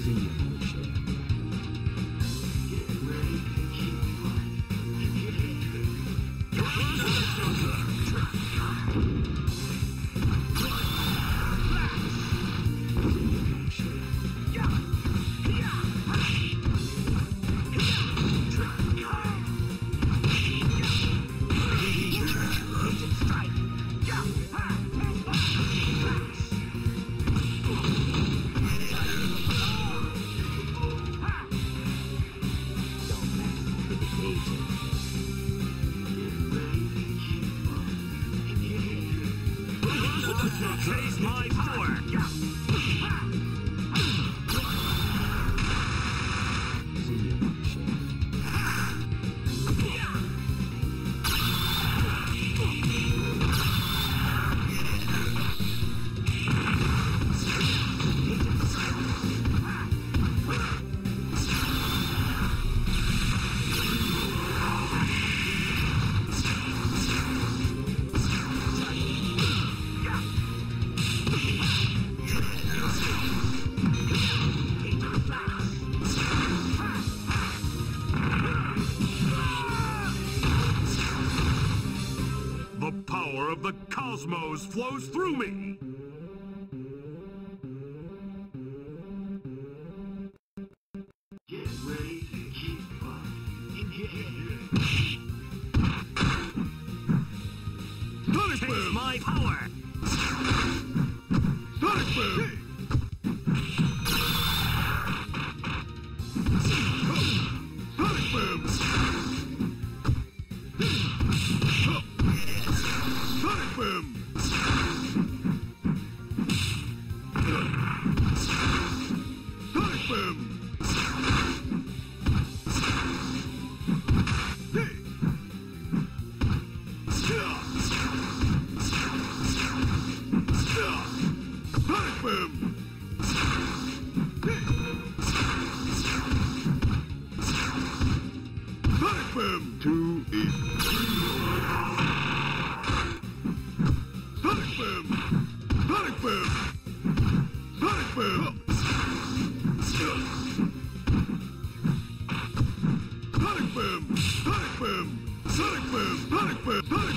See you, bullshit. Chase my power! See you, bullshit. The power of the cosmos flows through me! Get ready to keep up. Chase my power! Sonic Boom! Sonic Boom! Sonic Boom! Sonic Boom! Sonic Boom! Sonic Boom! 2 is Sonic Boom! Sonic Boom! Sonic Boom! Sonic Boom! Sonic Boom! Sonic Boom! Sonic Boom! Sonic